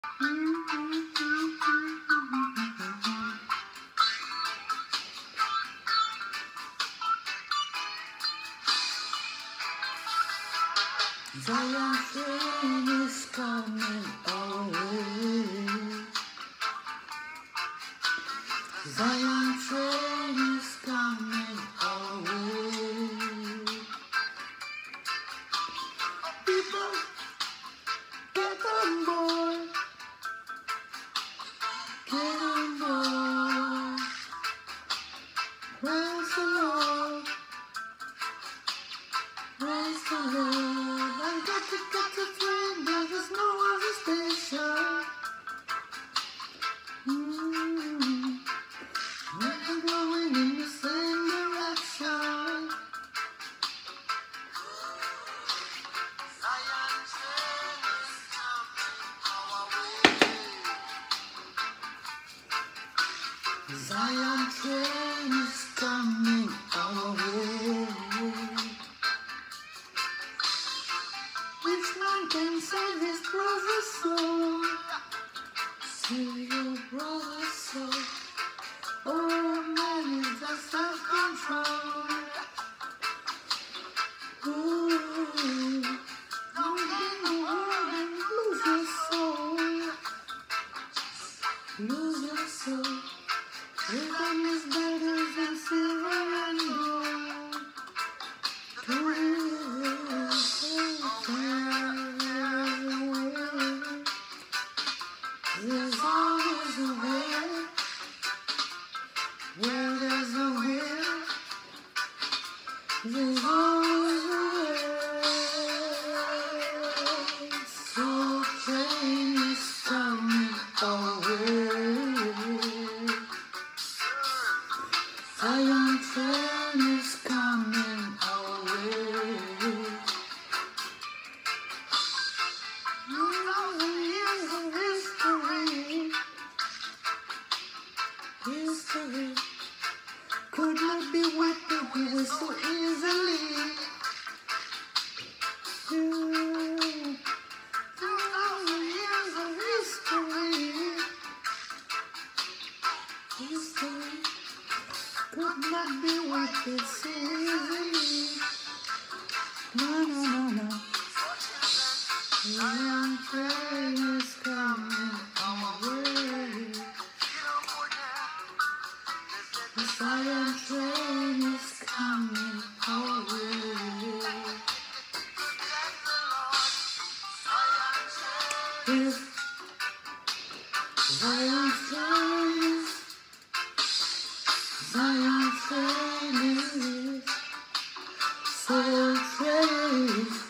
Zion train is coming away. Zion train is coming away. People, get on board. Get on board. Praise the Lord. Praise the Lord. I got to get the train. There is no other station. We're going in the same direction. Zion train is coming our way. Which man can save his brother's soul? Save your brother's soul. Oh man, is that self-control? Ooh, don't be in the world and lose your soul. Lose your soul. Rhythm is better than silver and gold. There's always a way. Where there's a will, there's always a way. So train is coming away. Zion train is coming away. Years of history, history could not be wiped away so easily. 2,000 years of history, history could not be wiped so easily. No, no, no, no. Zion train is coming our way. The Zion train is coming our way. If Zion train is, Zion train is, so train.